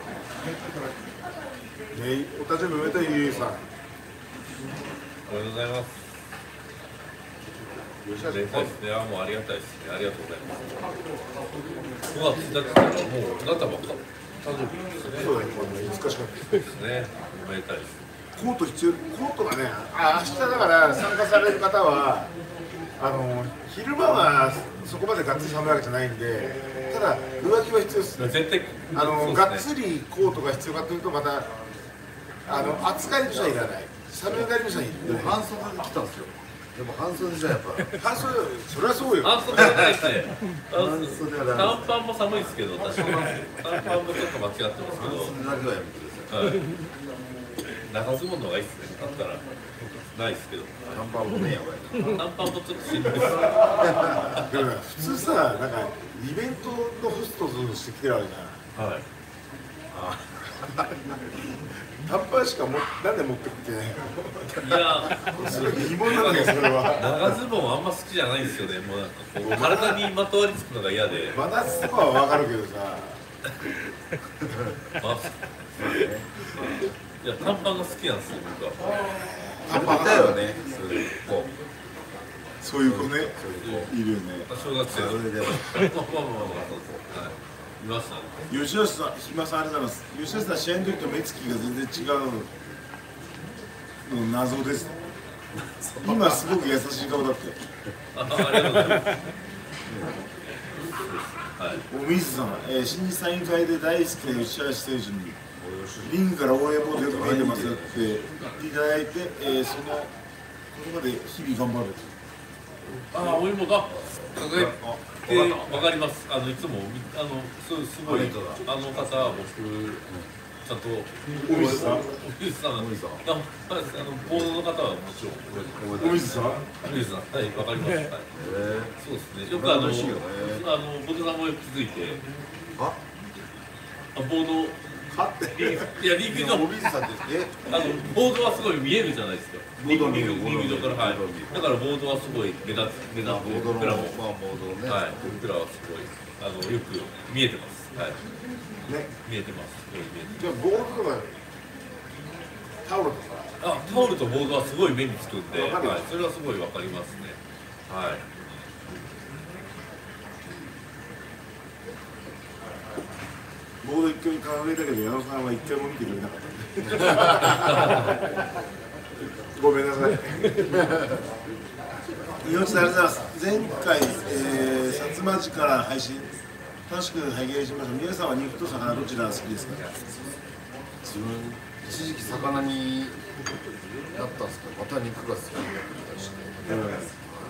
S1: ね、お誕生日おめでとう、ゆうへいさん。
S2: おめでとうございます。
S1: 吉橋
S2: めでたいですね。あ、もうありがたいですね。ありがとうございます。ごがつついたちからもうなったばっか誕生日ですね。
S1: そうだね、これ難しかった。
S2: ですね。おめでたいです。
S1: コート必要、コートがね、あ、明日だから参加される方は、あの昼間はそこまでがっつり寒いわけじゃないんで、ただ上着は必要ですね。
S2: 絶対
S1: あの、
S2: そう
S1: がっ
S2: ですね。
S1: つりコートが必要かというとまたあの暑がりの人はいらない。寒がりの人はい
S3: でも
S1: らない。
S3: 半袖で来たんですよ。でも半袖じゃやっぱ。
S1: 半袖、それはそうよ。
S2: あ、そうじゃないですね。
S3: 半袖はダメ
S2: 短パンも寒いですけど、多少短パンもちょっと間違ってますけど、
S3: それだけはやめてください。
S2: はい。長ズボンの方がいいですね。あったらないですけど、
S3: 短パンもねやばいな。
S2: 短パンもちょっとしんどいです。
S1: だから普通さ、なんかイベントのホストとして来てるわけじゃん。
S2: はい。
S1: 短パンしかもなんで持ってきてない
S2: いや、
S1: それ疑問なんだよ、それは。
S2: 長ズボンあんま好きじゃないんですよね。もうなんかこう体にまとわりつくのが嫌で。
S1: 真夏とかはわかるけどさ、
S2: あ、いや短パンが好きなんですよ。僕は。
S1: 短パン
S3: いたよね。そういう子。
S1: そういう子ね、いるよね。
S2: 小学生の。
S3: それで。
S2: まあまあまあまあそうです。はい。いましたね。
S1: 吉橋さん、暇さんありがとうございます。吉橋さん、試合の時と目つきが全然違うの謎ですね。今すごく優しい顔だって。
S2: あ、ありがとうございます。はい。
S1: お水さん、えー、新日サイン会で大好きな吉橋選手にリングから応援ボードよく見えてますよって言っていただいて、えー、その言葉で日々頑張る。
S2: あ、お芋が輝いてわかります。あのいつもあのすすごいあの方は僕ちゃんと
S1: お水さん、
S2: お水さん、お水さん、あのボードの方はもちろん
S1: お水さん、
S2: お水さん、はい、わかります。はい。そうですね。よくあのあのボードさんもよく気づいて、
S3: あ、
S2: あボード
S1: はって
S2: いやリング上
S3: お水さんです。え、
S2: あのボードはすごい見えるじゃないですか。
S3: ボード見える
S2: リング上からはい。
S3: ボード見える
S2: だからボードはすごい目立つ目立つ
S3: ボードの
S2: 僕らも
S3: まあボードね。
S2: はい、僕らはすごいあのよく見えてます。はい、
S1: ね、
S2: 見えてます。すごい見えて
S1: じゃあボードとかタオルとか
S2: ます。あ、タオルとボードはすごい目につくんで、
S1: わかるよ
S2: はい、それはすごいわかりますね。はい。
S1: ボード一回掲げたけど矢野さんは一回も見てくれなかったごめんなさい日本地でありがとうございます。前回、えー、薩摩寺から配信楽しく拝見しました。皆さんは肉と魚どちらが好きですか？
S3: 自分一時期魚になったんですけど、また肉が好きになってきたりして。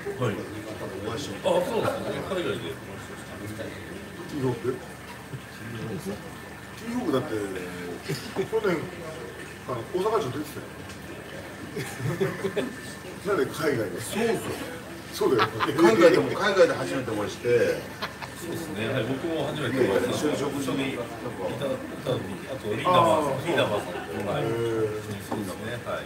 S2: はい。
S3: お会いしよう。
S2: あ、そうですね。海外で。
S1: ティーホークティーホークだって去年あの大阪城出てたよなんで海外でそうそうそうだよ
S3: 海外でも海外で初めてお会いして。
S2: そうですね。はい、僕も初めてお会いした。
S3: 一緒に食事に
S2: いたいたのに、あとリーダーマーさん、リーダーマーさんと、はい。そうですね。はい。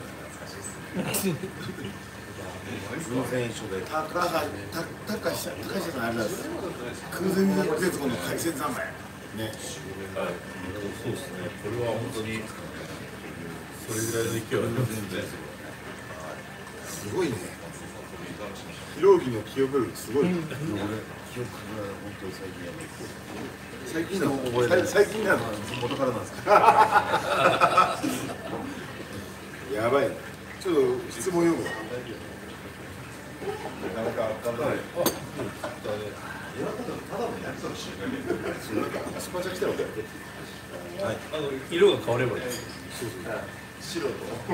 S3: 偶然一緒で。
S1: 高橋さん、高橋さん、あれだ。空前絶後の海鮮三昧。ね。
S2: はい。そうですね。これは本当に。それぐらいの勢いありますんで。
S1: すごいね。ひろゆきの記憶力すごい。
S3: 記憶が本当に最近
S1: 最近なの。最近なの。
S3: 元からなんですか。
S1: やばい。ちょっと質問読む。なんか、なんか、
S2: はい。
S1: スパチャ来たのか。
S2: はい。あの色が変わればいいです。
S1: 白と。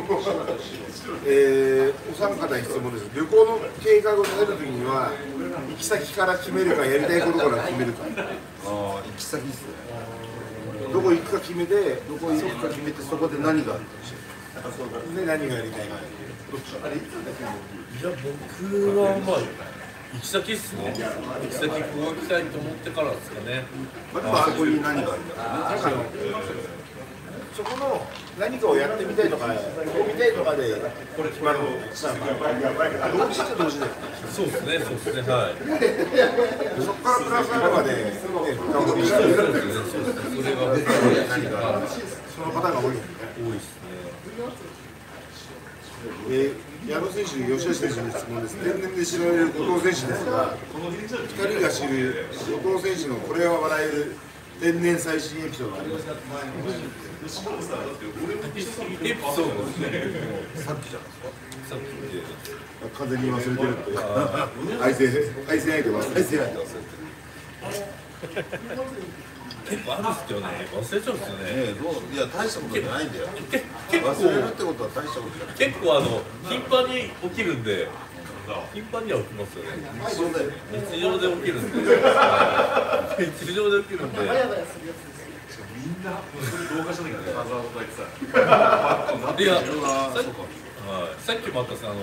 S1: えー、お三方に質問です。旅行の計画を立てるときには、行き先から決めるか、やりたいことから決めるか。
S3: ああ、行き先ですね。
S1: どこ行くか決めて、
S3: どこ行くか決めて、そこで何があるか。
S1: で、何がやりたいか。
S2: いや、僕はまあ行き先っすね。行き先こう行きたいと思ってからですかね。
S3: まあ、そこに何があるか。
S1: そこの何かをやってみたいとか、ここ見たいとかでこれ決まるの。同時っちゃ同時だよ。
S2: そうですね、そうですね、はい。
S1: そこからプラスアルファで、
S2: そうですね、それが何か
S1: その方が多いんだよね。
S2: 多いですね。
S1: えー、矢野選手、吉橋選手に質問です。天然で知られる後藤選手ですが、ふたりが知る後藤選手のこれは笑える天然最新エピソードありますか？
S2: エピソードですね。
S3: さっきじゃないですか。
S2: さっきで。
S1: 完全に忘れてるって。愛戦、愛戦相手忘れてる。
S2: 結構あるっすよね。忘れちゃうんですよね。
S3: ねえ、どう、いや、大したことじゃないんだよ。
S2: け結構
S3: 忘れるってことは大したことじゃない。
S2: 結構あの頻繁に起きるんで、頻繁には起きますよね。
S3: そうだよ。
S2: 日常で起きるんで、日常で起きるんで。いや、さっきもあったさ、あの、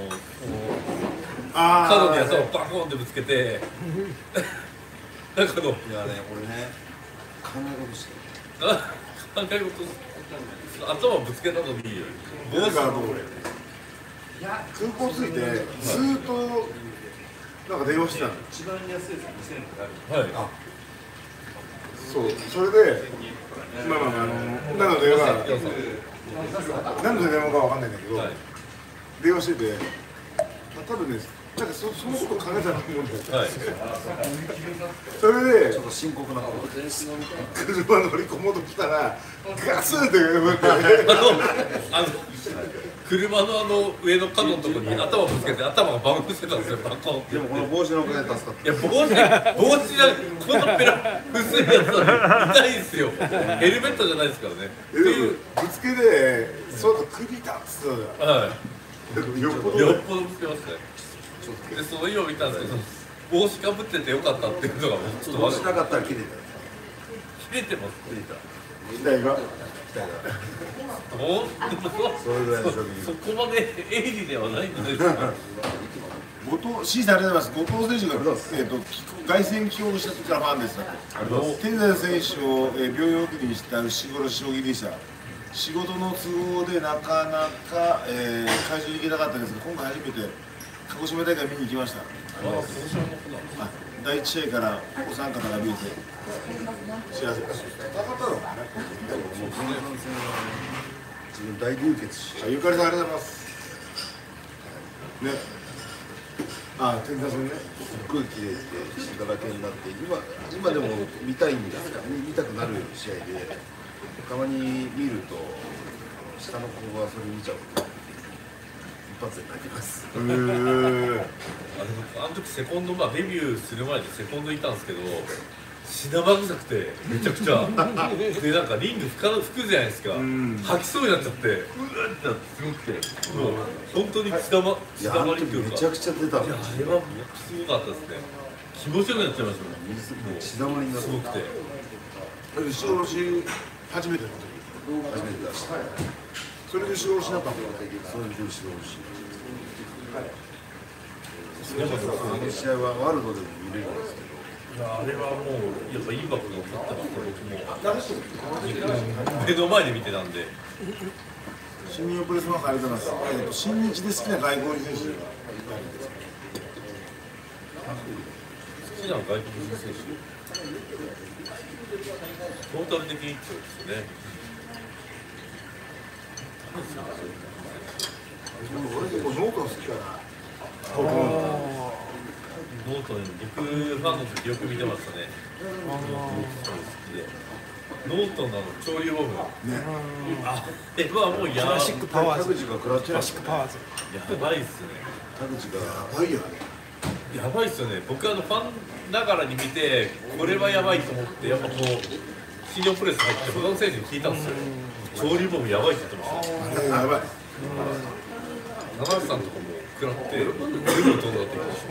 S2: 角に頭をバコンってぶつけて、なんかの、
S3: いやね、俺ね、考え事して
S2: 考え事、頭をぶつけたのに、
S1: なんかあの空港着いて、ずーっとなんか電話してたの。
S2: はい。
S1: そう、それで、まあまあ、あの、何の電話、何の電話かわかんないんだけど、
S2: はい、
S1: 電話してて、多分ね、なんかそそのこと考えたと思うんだよ。はい、それで、
S3: ちょっと深刻なことです。
S1: 車乗り込もうと来たら、ガツンって言われて、
S2: あの、あの、車のあの上の角のところに頭ぶつけて頭がバウンドしてたんですよ、バコンって。
S3: でもこの帽子のおかげで助かった。
S2: いや、帽子、帽子じゃ、このペラ、薄いやつは痛いんですよ。ヘルメットじゃないですからね。
S1: でもぶつけで、そうだ、首だっつってたじゃん。
S2: はい。
S1: よっぽど
S2: よっぽどぶつけましたね。で、その日を見たんですけど、帽子かぶっててよかったっていうのがちょっと
S3: 帽子なかったら切れた。
S2: 切れてます。
S3: 切れた。
S1: 期待が。
S2: お
S3: それぐらいの衝撃。
S2: そこまで鋭利ではないんじゃないですか。
S1: 後藤、シーさんありがとうございます。後藤選手が、えっと、凱旋帰国した時からファンでした。天山選手を、えー、病院送りにした牛殺し将棋でした。仕事の都合でなかなか、えー、会場に行けなかったんですが、今回初めて鹿児島大会見に行きました。あ、だいいち試合からお三方が見えて幸せです。戦ったのかね。
S3: 自分大流血し。
S1: ゆかりさんありがとうございます。ね。あ、天山戦ね。
S3: すっごい綺麗で血だらけになって今今でも見たいんですか、見たくなる試合で、たまに見ると下の子がそれ見ちゃうと一発で泣きます。
S1: へー。
S2: あの、あの時セコンド、まあデビューする前でセコンドいたんですけど、 血生臭くてめちゃくちゃでなんかリング吹か吹くじゃないですか、吐きそうになっちゃってうわってなってすごくてもう本当に血生血
S3: いやあの
S2: 生リングが
S3: 時めちゃくちゃ出たの。
S2: いやあれはすごかったですね。気持ちよくなっちゃいましたもん。もう
S3: 血だまりになって
S2: すごくて
S1: 後ろ押し初めての時
S3: 初めて出した。
S1: それで後ろ押しになったもんね。
S3: そういう後ろ押し。
S2: やっぱ
S3: あの試合はワールドでも見れるんですけど。
S2: いやあれはもうやっぱインパクトが勝ったなって僕も目の前で見てたんで。
S1: 新日本プロレスファンありがとうございます。えっと新日で好きな外国人選手が
S2: 好きな外国人選手トータル的にそうですね。
S1: 俺結構ノート好きかな。
S2: ノートに僕ファンの時よく見てましたね。ノート好きで。ノートの潮流ボム。ね。あれはもうやばい。
S5: クラシックパワーズ。
S3: 田口が食らっちゃう。
S5: クラシックパワーズ。
S2: やばいっすね。
S3: 田口が
S1: やばいよね。
S2: やばいっすよね。僕あのファンながらに見てこれはやばいと思ってやっぱこう新日本プロレス入って他の選手に聞いたんですよ。潮流ボムやばいって言ってました。
S1: やばい。
S2: 七橋さんとかも食らってぐるぐる飛んだって言ってました。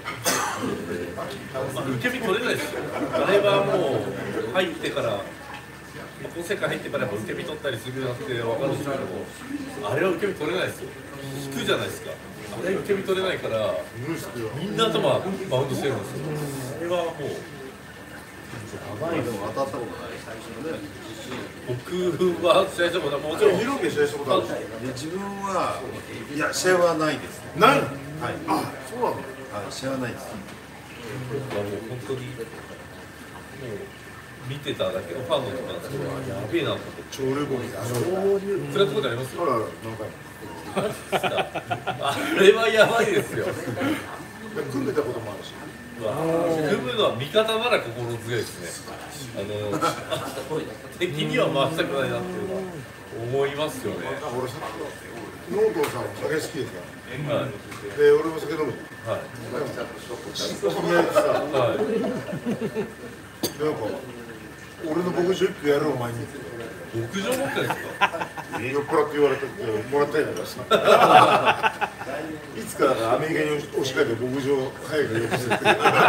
S2: まあ、受け身取れないですよ。あれはもう入ってから、この世界入ってからやっぱ受け身取ったりするなって分かるんですけど、あれは受け身取れないですよ。引くじゃないですか。あれ受け身取れないから、みんな頭バウンドしてるんですよ。あれはもう、やばい。
S3: でも当たったことない最初のね。
S2: 僕は試合したことはもちろん。
S1: ヒロキ試合したことある。
S3: で自分はいや試合はないです。
S1: ないの？
S3: はい。
S1: あ、そうなの。
S3: はい試合はないです。
S2: もう本当にもう見てただけのファンの人なんですけど、やべえなと思って。
S1: 潮流ボムで。
S2: 食らったことありますよ。
S1: あらあら何回も。
S2: あれはやばいですよ。
S1: 組んでたこともあるし。
S2: 組むのは味方なら心強いですね。あの敵には回したくないなっていうのは思いますよね。
S1: 俺さ、ノートさん酒好きですか
S2: はい。
S1: ら。で、俺も酒飲む。
S2: はい。
S1: 知り合いでさ、
S2: はい。
S1: なんか俺の牧場一個やるお前に。
S2: 牧場持ってるんですか。
S1: 酔っ払って言われたってもらったりとかさ。いつかだからアメリカに押し帰って牧場早くよくするって。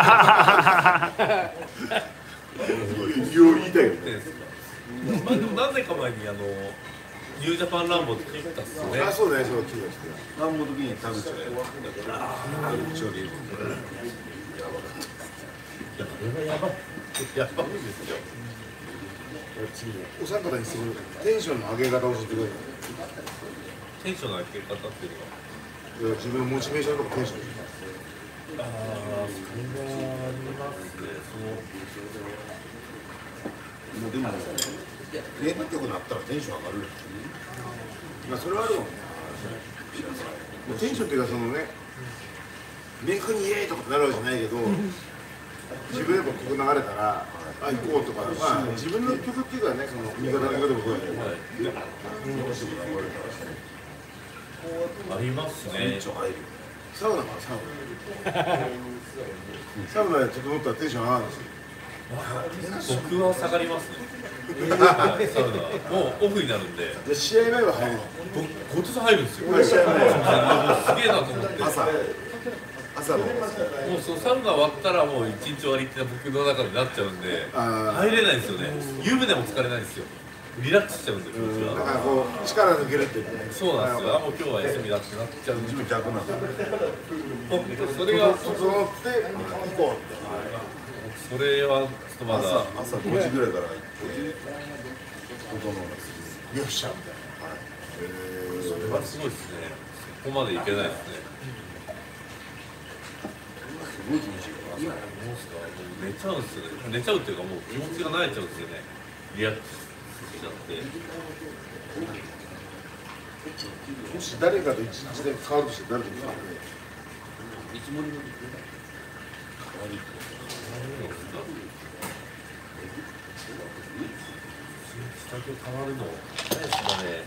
S1: 言いたいよね。
S2: まあでも何年か前にあのニュージャパンランボーって聞いたっすよね。
S1: あ、そうね、そう聞いた。
S3: 何も時に田口がやる。勝利。
S2: いやこれはやばい。やばいですよ。
S1: 次お三方にするテンションの上げ方を教えてくださ
S2: テンションの上げ方っていうのは。
S1: い。自分のモチベーションとかテンション。
S2: ああ、それはありますね。
S3: もうでもレバー曲になったらテンション上がる。
S1: まあそれはあるもんね。テンションっていうかそのね、明確にイエーイとかってなるわけじゃないけど、自分でも曲流れたら、あ、行こうとか、まあ自分の曲っていうかね、その味方の曲でもそうだけど、
S2: ありますね。
S1: サウナかサウナ。サウナで整ったらテンション上がるんですよ。
S2: 僕は下がりますね。サウナもうオフになるんで。
S1: で試合前は入るの。
S2: 僕ゴトさん入るんですよ。
S1: 試合前
S2: すげえなと思って。
S3: 朝朝の
S2: もうそのサウナ終わったらもう一日終わりって僕の中でなっちゃうんで
S1: あー
S2: 入れないんですよね。湯船も疲れないんですよ。リラックスしちゃうんで気持ち
S1: だ
S2: は。
S1: からこう力抜けるっていうね。
S2: そうなんですよ。あもう今日は休みだってなっちゃうんで。
S3: 自分逆なんだ。
S2: 本当それが
S1: 整って行こうって。
S2: それはちょっとまだ
S3: 朝朝ごじぐらいから行って整うんです。
S1: よっしゃみたいな。
S2: それはすごいですね。そこまでいけないですね。
S3: すごい気持ちいい。
S2: もうすかもう寝ちゃうんですよね。寝ちゃうっていうかもう気持ちが慣れちゃうんですよね。リラックスしちゃって。
S1: もし誰かと一日で変わるとして誰と変わる？
S2: 下着変わるの誰ですかね。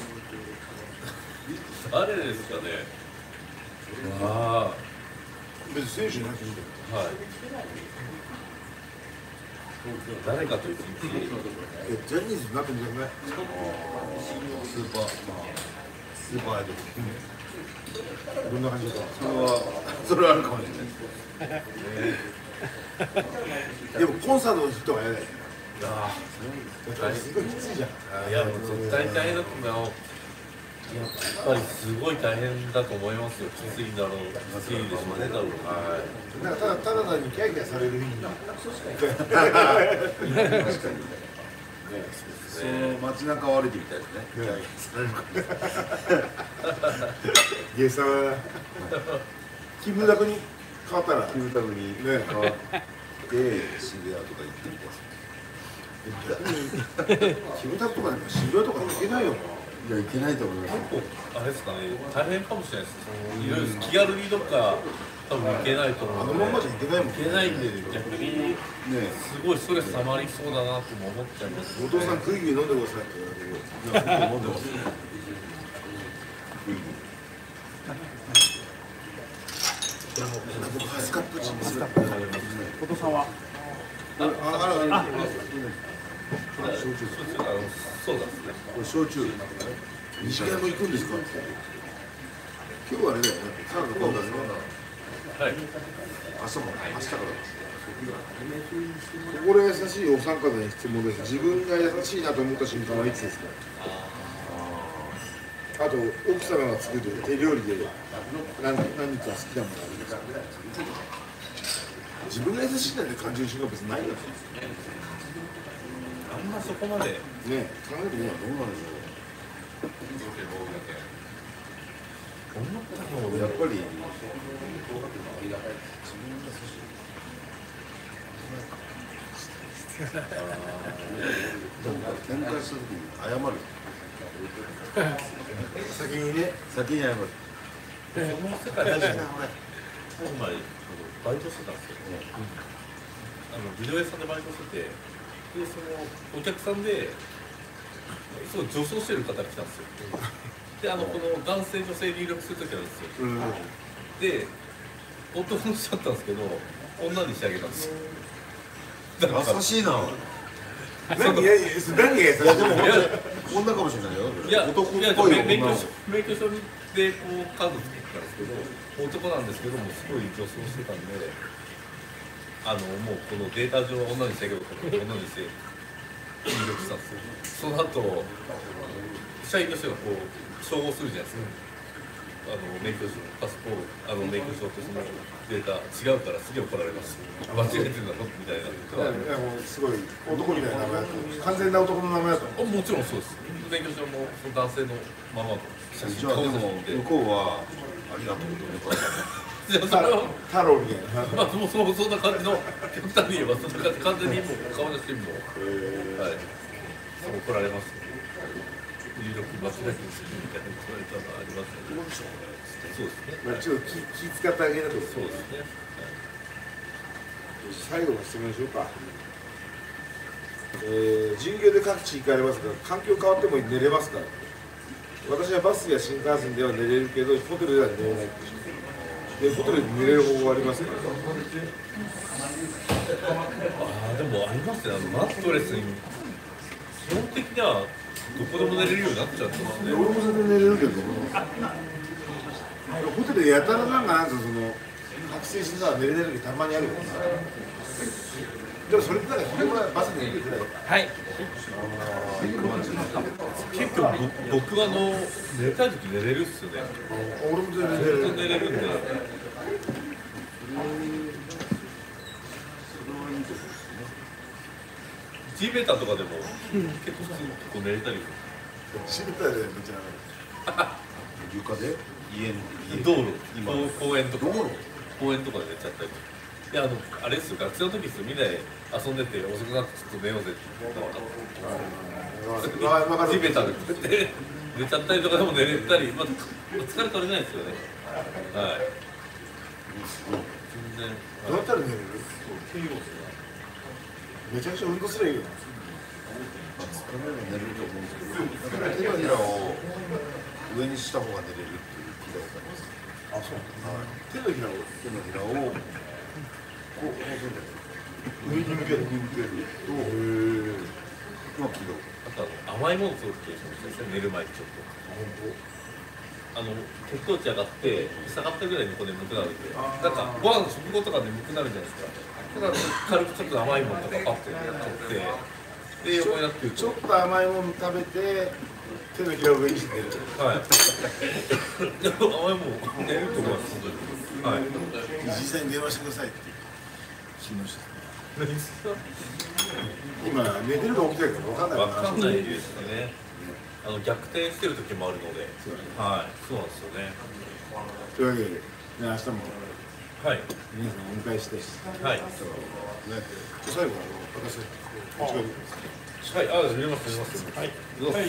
S2: 誰ですかね。わあ
S1: 別に選手じゃなくていいんだよ。
S2: はい。誰かと一日
S1: え、ジャニーズになってみたくない？
S3: スーパー、まあ、スーパーアイドル。
S1: どんな感じだった？
S3: それは、それはあるかもしれない。
S1: でもコンサートの人はやだよ。
S2: あ
S1: だってすごいきついじゃん。
S2: あ、いやもう絶対大変だと思うよ。やっぱりすごい大変だと思いますよ。きついんだろう、きついでしょうね、多分。はい。
S1: なんかただただ単にキャーキャーされる意味が。
S3: 確かに。その街中を歩いてみたいですね。
S1: ゲーサーはキムタクに変わったら
S3: キムタクに変わって渋谷とか行ってみたいですね。
S1: キムタクとかでも渋谷とか行けないよ。
S3: いや、行けないと思います。
S2: 結構あれですかね、大変かもしれないです。そのいろいろ気軽にどっか多分行けないと思うので。
S1: あのまんまじゃ行けないもん。
S2: 行けないんで逆に
S3: ね、
S2: すごいストレス溜まりそうだなっても思っちゃいます。
S1: 後藤さんグイグイ飲んでくださいって言われて。
S3: いや、僕飲んでます。
S1: 僕ハスカップチンです。
S5: 後藤さんは
S3: あ、あら、あ、
S2: 焼酎あのそうですね。
S3: これ焼酎。
S1: 西海も行くんですか？今日はあれだよね。サウナ今度はね。
S2: はい。
S3: 明日も、明日から。
S1: 心優しいお三方に質問です。自分が優しいなと思った瞬間はいつですか？あと奥様が作る手料理で何何か好きなものありますか？自分が優しいなんて感じる瞬間別にないよね。
S2: あんまそこまで。
S1: ねえ、考えてみよう。
S3: どうなんでしょ
S2: 思ったの
S3: う。やっぱり。喧嘩した時に謝る。
S1: 先にね。
S3: 先に謝る。
S2: その世界で前バイトしてたんですよ。あのビデオ屋さんでバイトしてて、でそのお客さんですごい女装してる方が来たんですよ。であのこの男性女性入力する時なんですよ。
S1: うん。
S2: で男の人だったんですけど女にしてあげたんですよ。
S3: 優しいな。
S1: 何が何が優しい？
S3: いやでも本当に女かもしれないよ。
S2: いや
S3: 男っぽい
S2: いや
S3: 女。
S2: 免許証免許証でこうカードつけてたんですけど男なんですけどもすごい女装してたんで。あのもうこのデータ上は女にしてあげようと思って女にして入力したんですよ。その後社員の人がこう照合するじゃないですか。あの免許証パスポートあの免許証とそのデータ違うからすげえ怒られます。間違えてるだろみたいな。
S1: いやもうすごい男みたいな名前だと。完全な男の名前だと。
S2: あもちろんそうです。免許証もその男性のままの写真
S3: じゃあでも
S2: で
S3: 向こうはありがとうって思った。
S2: じゃあそれは
S1: 太郎みたいな。
S2: まあもうそそんな感じの極端に言えばそんな感じ完全にもう顔写真もはい怒られます。入力間違えてるみたいな怒られたのはありますね。そうですね。
S1: まあちょっと気気使ってあげなと。
S2: そうですね。
S1: 最後の質問しようか。えー、巡業で各地行かれますが、環境変わっても寝れますか？私はバスや新幹線では寝れるけど、ホテルでは寝れないで、ホテルで寝れる方法ありますか？
S2: ああでもありますね。あのマットレスに基本的にはどこでも寝れるようになっちゃってますね。
S1: 俺もそれで寝れるけど、ホテルでやたらなんかなんかその覚醒してさ寝れない時たまにあるよね。でもそれってなんか昼間バスで寝るぐらい。
S5: はい。
S2: 結構僕あの寝たい時寝れるっすよね。
S1: 俺も全然寝れる。
S2: ずっと寝れるんで。地べたとかでも結構普通に結構寝れたり。
S1: シルターでめっちゃ
S3: 床で家の家
S2: 道路
S3: 今
S2: 公園とか
S3: 道路
S2: 公園とかで寝ちゃったりとか。いやあのあれですよ、学生の時ですよ。みんなで遊んでて遅くなってちょっと寝ようぜって言ったら地べたでこうやって寝ちゃったりとかでも寝れたり、まあ、疲れ取れないですよね。はい。全然。
S1: どうやったら寝れる？めちゃくちゃ運動すればいいよな。
S3: 疲れる寝れると思うんですけど、手のひらを上にした方が寝れるっていう聞いたことあります。
S1: ああ、そう。手のひらを
S3: 手のひらをこうこうするんだよ。
S1: 上に向ける。
S3: 上に向けると、まあ起動。
S2: あとあの甘いものをするっていう人もいますね、寝る前にちょっと。あの血糖値上がって下がったぐらいにこう眠くなるんで、なんかご飯の食後とか眠くなるじゃないですか。だから軽くちょっと甘いものとかパッてやっちゃって、で横になってると
S1: ちょっと甘いもの食べて手のひらを上にして寝る。
S2: はい。でも甘いもの寝ると思います本当に。はい。
S1: 実際に電話してくださいって信用して。
S2: 何ですか？
S1: 今寝てるか起きてるか分かんない
S2: わかんないですね。あの逆転してる時もあるので、はい、そうなんですよね。
S1: というわけで、ね、明日も
S2: はい
S1: 皆さんお迎えして、
S2: はい。
S1: ね、最後あの私こっち側に
S2: はい、あ、入れます入れます。はい。どうぞ。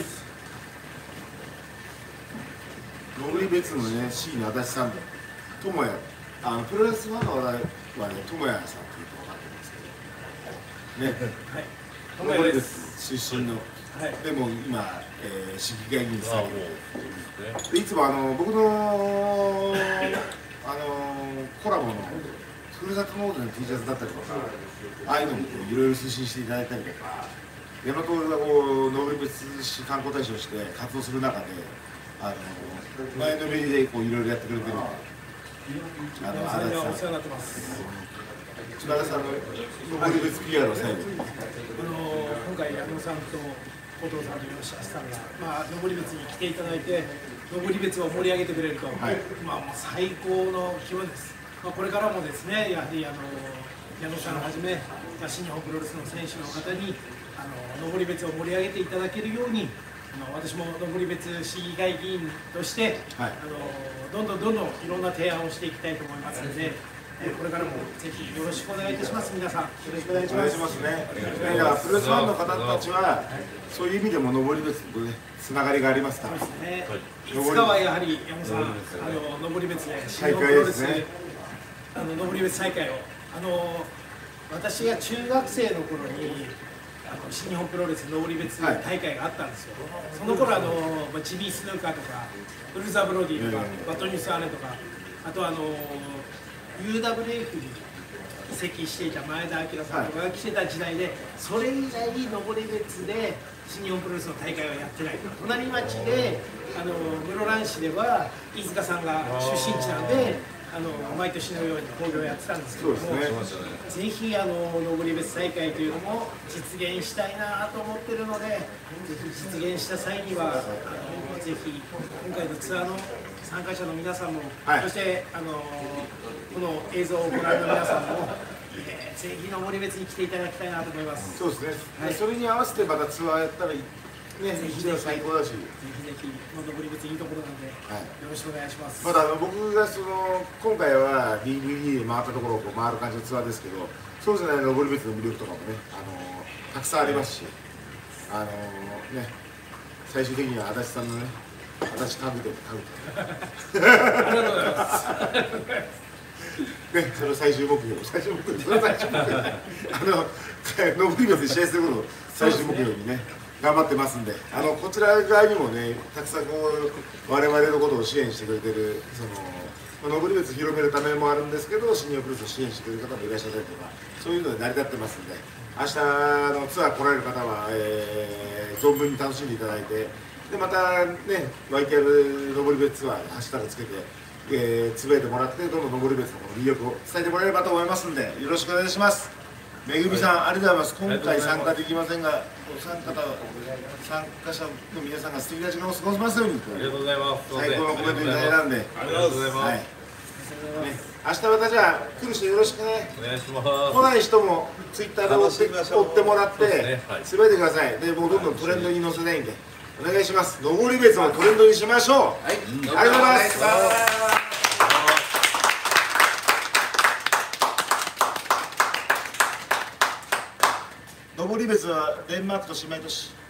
S1: 登別のね C の足立さんで智也、あのプロレスファンの話題はね智也さんっていうと分かってますけどね、はい、登別出身の、はい、でも今、えー、市議会議員さんでいつもあの僕のあのコラボのふるさと納税の T シャツだったりとか、ああいうのもいろいろ推進していただいたりとか、大和がこう登別市観光大使として活動する中で、あの前のめりでこういろいろやってくれてるので、あの足立さん、お世話になってます。津田さんの登別 ピーアール を最後に、
S6: あの今回矢野さんと後藤さんと吉橋さんが、まあ、登別に来ていただいて、登別を盛り上げてくれると、はい、まあもう最高の気分です。まあ、これからもですね、やはりあの矢野さんをはじめ、まあ、新日本プロレスの選手の方にあの登別を盛り上げていただけるように、あの私も登別市議会議員として、はい、あのどんどんどんどんいろんな提案をしていきたいと思いますので、えこれからもぜひよろしくお願いいたします。皆さんよろしくお願いします。
S1: お願いしますね。いやプロレスファンの方たちはそういう意味でも登別とねつながりがありますから。
S6: そうですね。いつかはやはり山本さん、あの登別で新日本プロレス、ね、あの登別大会をあの私が中学生の頃にあの新日本プロレス登別大会があったんですよ。はい、その頃あのジミー・スヌーカーとかウルザ・ブロディとか、バトニュス・アーネとか、あとあのユーダブリューエフに移籍していた前田明さんとかが来てた時代で、それ以来登別で新日本プロレスの大会はやってない。隣町であの室蘭市では飯塚さんが出身地なんで、あの毎年のように興行をやってたんですけども、ね、ぜひあの登別大会というのも実現したいなと思ってるので、ぜひ実現した際にはあのぜひ今回のツアーの参加者の皆さんも、はい、そしてあのこの映像をご覧の皆さんも、えー、ぜひ登別に来ていただきたいなと思います。
S1: そうですね、はい、それに合わせてまたツアーやったらね、ぜひ最高だし、ぜ
S6: ひぜひ登別いいところなんで、はい、よろしくお願いします。
S1: まだあの僕がその今回は ディーブイディー で回ったところをこう回る感じのツアーですけど、そうじゃない登別の魅力とかもね、あのたくさんありますし、あのね、最終的には足立さんのね、足立家具店で買うと。ありがとうございます。ね、それを最終目標、最終目標、それは最終目標。あの登別で試合することを最終目標にね。頑張ってますんで、あのこちら側にもね、たくさんこう我々のことを支援してくれてる、その登別広めるためもあるんですけど、新日本プロレスを支援してくれる方もいらっしゃったりとか、そういうので成り立ってますんで、明日のツアー来られる方は、えー、存分に楽しんでいただいて、でまたね、ワイケール登別ツアーでハッシュタグつけて、えー、つぶやいてもらって、どんどん登別のこの魅力を伝えてもらえればと思いますんで、よろしくお願いします。めぐみさん、はい、ありがとうございます。今回参加できませんが、参加参加者の皆さんが素敵な時間を過ごせますように。
S2: ありがとうございます。
S1: 最高のコメントいただいたんで。
S2: ありがとうございます。はい、ね、
S1: 明日またじゃあ来る人よろしくね。
S2: お願いします。
S1: 来ない人もツイッターで追って追ってもらって、つぶやいてください。で、もうどんどんトレンドに載せたいんで、お願いします。登別をトレンドにしましょう。はい、ありがとうございます。登別はデンマークと姉妹都市。